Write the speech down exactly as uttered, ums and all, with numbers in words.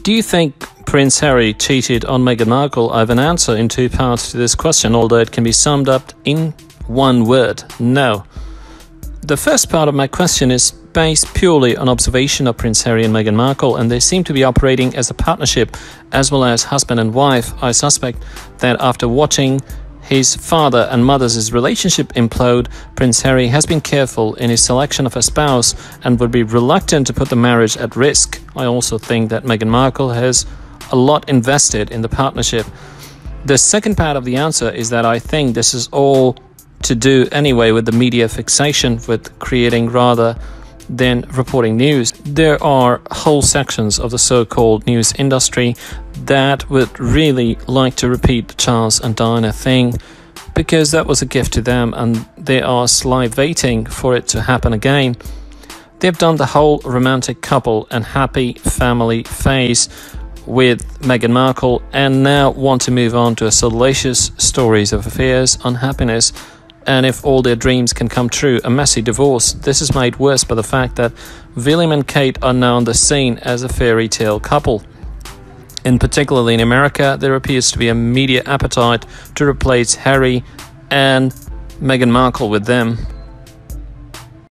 Do you think Prince Harry cheated on Meghan Markle? I have an answer in two parts to this question, although it can be summed up in one word: no. The first part of my question is based purely on observation of Prince Harry and Meghan Markle, and they seem to be operating as a partnership as well as husband and wife. I suspect that after watching his father and mother's relationship implode, Prince Harry has been careful in his selection of a spouse and would be reluctant to put the marriage at risk. I also think that Meghan Markle has a lot invested in the partnership. The second part of the answer is that I think this is all to do anyway with the media fixation, with creating rather than reporting news. There are whole sections of the so-called news industry that would really like to repeat the Charles and Diana thing, because that was a gift to them and they are salivating for it to happen again. They've done the whole romantic couple and happy family phase with Meghan Markle and now want to move on to a salacious stories of affairs, unhappiness, and if all their dreams can come true, a messy divorce. This is made worse by the fact that William and Kate are now on the scene as a fairy tale couple. In particularly in America, there appears to be a media appetite to replace Harry and Meghan Markle with them.